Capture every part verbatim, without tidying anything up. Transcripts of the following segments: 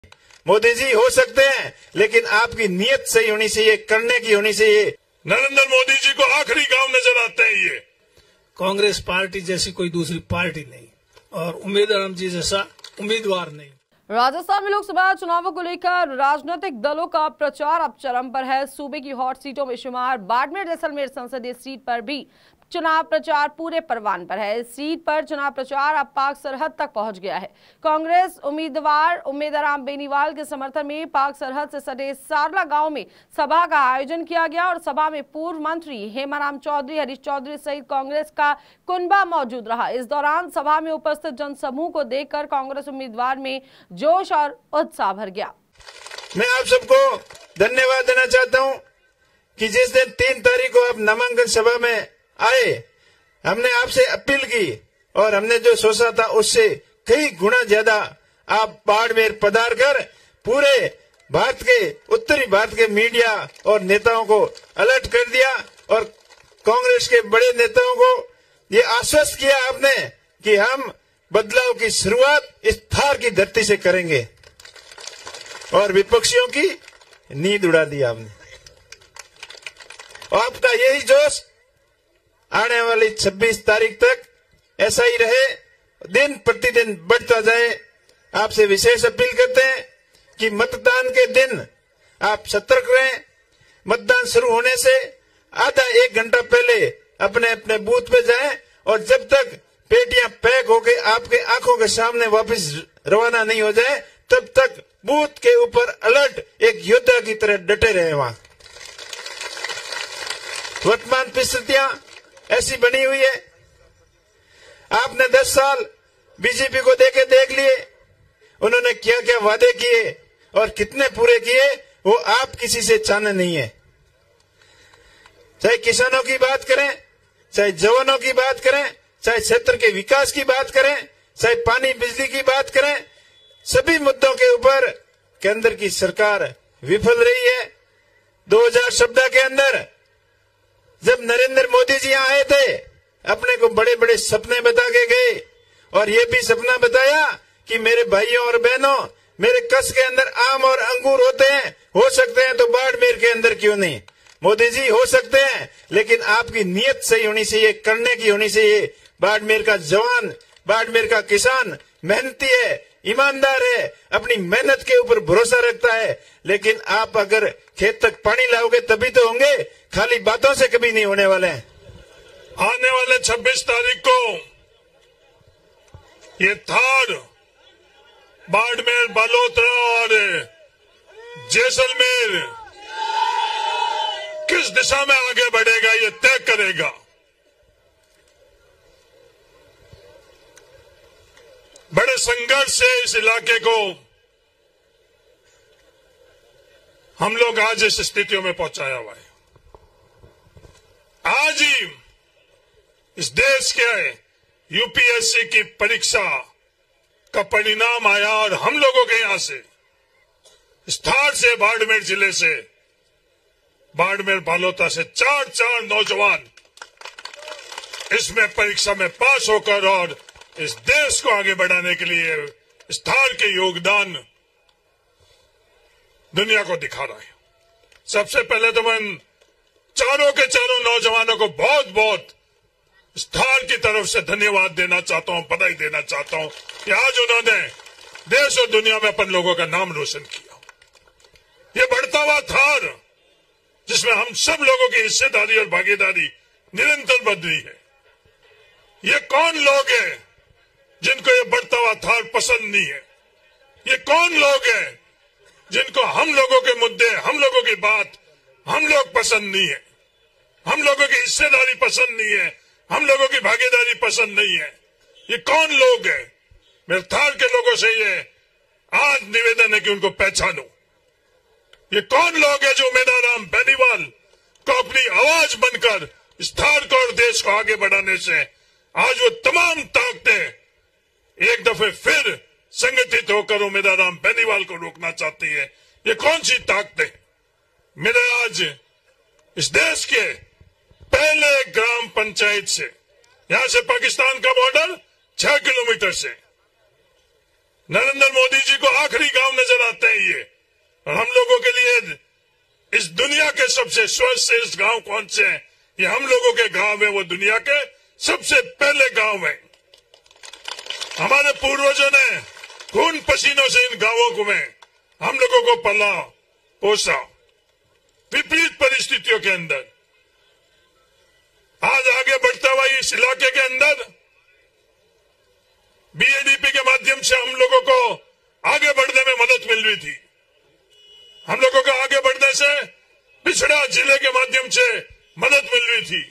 मोदी जी हो सकते हैं, लेकिन आपकी नीयत सही होनी चाहिए, करने की होनी चाहिए। नरेंद्र मोदी जी को आखिरी गांव नजर आते हैं। ये कांग्रेस पार्टी जैसी कोई दूसरी पार्टी नहीं और उम्मीदवार जी जैसा उम्मीदवार नहीं। राजस्थान में लोकसभा चुनावों को लेकर राजनीतिक दलों का प्रचार अब चरम पर है। सूबे की हॉट सीटों में शुमार बाड़मेर जैसलमेर संसदीय सीट पर भी चुनाव प्रचार पूरे परवान पर है। इस सीट पर चुनाव प्रचार अब पाक सरहद तक पहुंच गया है। कांग्रेस उम्मीदवार उम्मेदराम बेनीवाल के समर्थन में पाक सरहद से सटे सारला गांव में सभा का आयोजन किया गया और सभा में पूर्व मंत्री हेमाराम चौधरी, हरीश चौधरी सहित कांग्रेस का कुनबा मौजूद रहा। इस दौरान सभा में उपस्थित जनसमूह को देखकर कांग्रेस उम्मीदवार में जोश और उत्साह भर गया। मैं आप सबको धन्यवाद देना चाहता हूं कि जिस दिन तीन तारीख को आप नामांकन सभा में आए, हमने आपसे अपील की और हमने जो सोचा था उससे कई गुना ज्यादा आप बाड़मेर पधार कर पूरे भारत के उत्तरी भारत के मीडिया और नेताओं को अलर्ट कर दिया और कांग्रेस के बड़े नेताओं को ये आश्वस्त किया आपने कि हम बदलाव की शुरुआत इस थार की धरती से करेंगे और विपक्षियों की नींद उड़ा दी आपने। और आपका यही जोश आने वाली छब्बीस तारीख तक ऐसा ही रहे, दिन प्रतिदिन बढ़ता जाए। आपसे विशेष अपील करते हैं कि मतदान के दिन आप सतर्क रहें। मतदान शुरू होने से आधा एक घंटा पहले अपने अपने बूथ पे जाएं और जब तक पेटियां पैक होकर आपके आंखों के सामने वापस रवाना नहीं हो जाए तब तक बूथ के ऊपर अलर्ट एक योद्धा की तरह डटे रहे। वहां वर्तमान परिस्थितियां ऐसी बनी हुई है। आपने दस साल बीजेपी को देके देख लिए, उन्होंने क्या क्या वादे किए और कितने पूरे किए वो आप किसी से चाहने नहीं है। चाहे किसानों की बात करें, चाहे जवानों की बात करें, चाहे क्षेत्र के विकास की बात करें, चाहे पानी बिजली की बात करें, सभी मुद्दों के ऊपर केंद्र की सरकार विफल रही है। दो हज़ार चौदह के अंदर जब नरेंद्र मोदी जी यहाँ आए थे, अपने को बड़े बड़े सपने बता के गए और ये भी सपना बताया कि मेरे भाइयों और बहनों, मेरे कस के अंदर आम और अंगूर होते हैं, हो सकते हैं तो बाड़मेर के अंदर क्यों नहीं। मोदी जी हो सकते हैं, लेकिन आपकी नीयत सही होनी चाहिए, करने की होनी चाहिए। बाड़मेर का जवान, बाड़मेर का किसान मेहनती है, ईमानदार है, अपनी मेहनत के ऊपर भरोसा रखता है, लेकिन आप अगर खेत तक पानी लाओगे तभी तो होंगे, खाली बातों से कभी नहीं होने वाले हैं। आने वाले छब्बीस तारीख को ये थार बाड़मेर, बालोतरा और जैसलमेर किस दिशा में आगे बढ़ेगा ये तय करेगा। बड़े संघर्ष से इस इलाके को हम लोग आज इस स्थितियों में पहुंचाया हुआ है। आज ही इस देश के यूपीएससी की परीक्षा का परिणाम आया और हम लोगों के यहां से स्थार से बाड़मेर जिले से, बाड़मेर बालोता से चार चार नौजवान इसमें परीक्षा में पास होकर और इस देश को आगे बढ़ाने के लिए स्थार के योगदान दुनिया को दिखा रहा है। सबसे पहले तो मैं चारों के चारों नौजवानों को बहुत बहुत स्थार की तरफ से धन्यवाद देना चाहता हूं, बधाई देना चाहता हूं कि आज उन्होंने देश और दुनिया में अपन लोगों का नाम रोशन किया। ये बढ़ता हुआ थार जिसमें हम सब लोगों की हिस्सेदारी और भागीदारी निरंतर बढ़ रही है। ये कौन लोग हैं जिनको ये बढ़ता हुआ थार पसंद नहीं है? ये कौन लोग हैं जिनको हम लोगों के मुद्दे, हम लोगों की बात, हम लोग पसंद नहीं है, हम लोगों की हिस्सेदारी पसंद नहीं है, हम लोगों की भागीदारी पसंद नहीं है? ये कौन लोग हैं? मेरे थार के लोगों से ये आज निवेदन है कि उनको पहचानो। ये कौन लोग हैं जो उम्मेदराम बेनीवाल को अपनी आवाज बनकर इस थार को और देश को आगे बढ़ाने से आज वो तमाम ताकतें एक दफे फिर संगठित होकर उम्मेदराम बेनीवाल को रोकना चाहती है? ये कौन सी ताकतें? मेरे आज इस देश के पहले ग्राम पंचायत से, यहां से पाकिस्तान का बॉर्डर छह किलोमीटर से नरेंद्र मोदी जी को आखिरी गांव नजर आते हैं ये, और हम लोगों के लिए इस दुनिया के सबसे सर्वश्रेष्ठ गांव कौन से हैं? ये हम लोगों के गांव है, वो दुनिया के सबसे पहले गांव है। हमारे पूर्वजों ने खून पसीनों से इन गांवों को में हम लोगों को पला पोसा, विपरीत परिस्थितियों के अंदर। आज आगे बढ़ता हुआ इस इलाके के अंदर बीएडीपी के माध्यम से हम लोगों को आगे बढ़ने में मदद मिल रही थी। हम लोगों को आगे बढ़ने से पिछड़ा जिले के माध्यम से मदद मिल रही थी।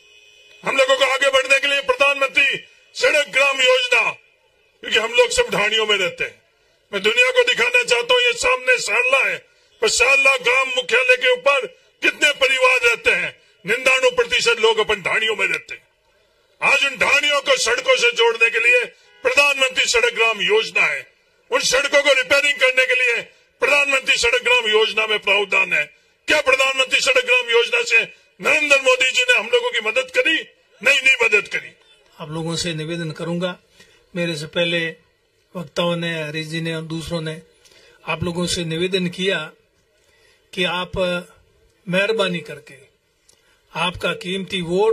हम लोगों को आगे बढ़ने के लिए प्रधानमंत्री सड़क ग्राम योजना, क्योंकि हम लोग सब ढाणियों में रहते हैं। मैं दुनिया को दिखाना चाहता हूँ, ये सामने सारला है, पर सारला ग्राम मुख्यालय के ऊपर कितने परिवार रहते हैं? निन्यानवे प्रतिशत लोग अपन ढाणियों में रहते हैं। आज उन ढाणियों को सड़कों से जोड़ने के लिए प्रधानमंत्री सड़क ग्राम योजना है। उन सड़कों को रिपेयरिंग करने के लिए प्रधानमंत्री सड़क ग्राम योजना में प्रावधान है। क्या प्रधानमंत्री सड़क ग्राम योजना से नरेंद्र मोदी जी ने हम लोगों की मदद करी? नहीं, नहीं मदद करी। आप लोगों से निवेदन करूंगा, मेरे से पहले वक्ताओं ने, हरीश जी ने और दूसरों ने आप लोगों से निवेदन किया कि आप मेहरबानी करके आपका कीमती वोट,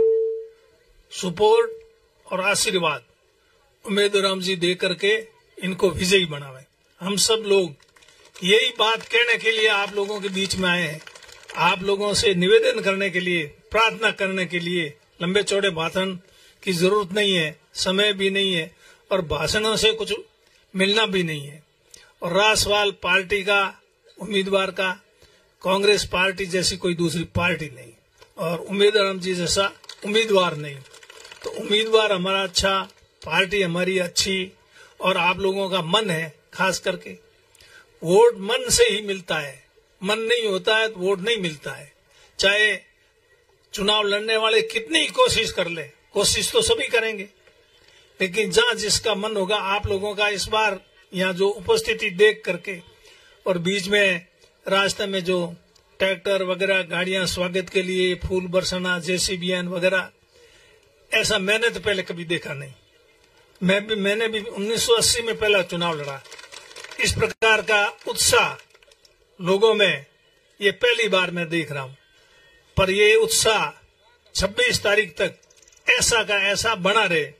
सपोर्ट और आशीर्वाद उम्मीदवार जी दे करके इनको विजयी बनावे। हम सब लोग यही बात कहने के लिए आप लोगों के बीच में आए हैं, आप लोगों से निवेदन करने के लिए, प्रार्थना करने के लिए। लंबे चौड़े भाषण की जरूरत नहीं है, समय भी नहीं है, और भाषणों से कुछ मिलना भी नहीं है। और रासवाल पार्टी का उम्मीदवार का कांग्रेस पार्टी जैसी कोई दूसरी पार्टी नहीं, और उम्मीदवार जी जैसा उम्मीदवार नहीं। तो उम्मीदवार हमारा अच्छा, पार्टी हमारी अच्छी, और आप लोगों का मन है। खास करके वोट मन से ही मिलता है, मन नहीं होता है तो वोट नहीं मिलता है। चाहे चुनाव लड़ने वाले कितनी ही कोशिश कर ले, कोशिश तो सभी करेंगे, लेकिन जहां जिसका मन होगा। आप लोगों का इस बार यहाँ जो उपस्थिति देख करके, और बीच में रास्ते में जो ट्रैक्टर वगैरह गाड़ियां स्वागत के लिए, फूल बरसाना, जेसीबीएन वगैरह, ऐसा मैंने तो पहले कभी देखा नहीं। मैं भी मैंने भी उन्नीस सौ अस्सी में पहला चुनाव लड़ा। इस प्रकार का उत्साह लोगों में ये पहली बार मैं देख रहा हूं। पर ये उत्साह छब्बीस तारीख तक ऐसा का ऐसा बना रहे,